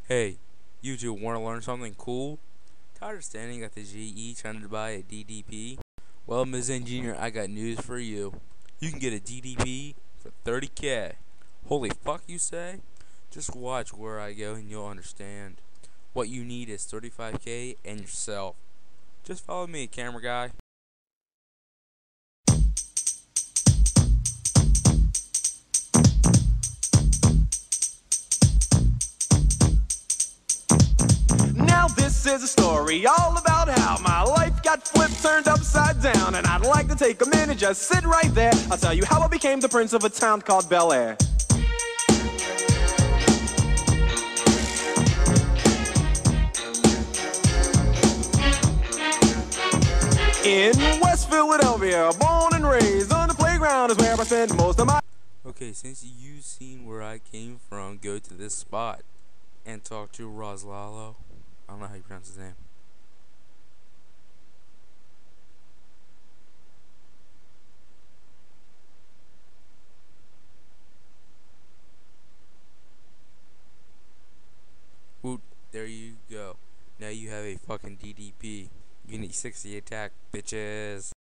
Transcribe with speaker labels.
Speaker 1: Hey, you two want to learn something cool? Tired of standing at the GE trying to buy a DDP? Well, Ms. Engineer, I got news for you. You can get a DDP for 30K. Holy fuck, you say? Just watch where I go and you'll understand. What you need is 35K and yourself. Just follow me, camera guy.
Speaker 2: Now this is a story all about how my life got flipped, turned upside down. And I'd like to take a minute, just sit right there. I'll tell you how I became the prince of a town called Bel Air. In West Philadelphia, born and raised on the playground is where I spent most of my...
Speaker 1: Okay, since you've seen where I came from, go to this spot and talk to Roslalo. I don't know how you pronounce his name. Woot, there you go. Now you have a fucking DDP. You need 60 attack, bitches.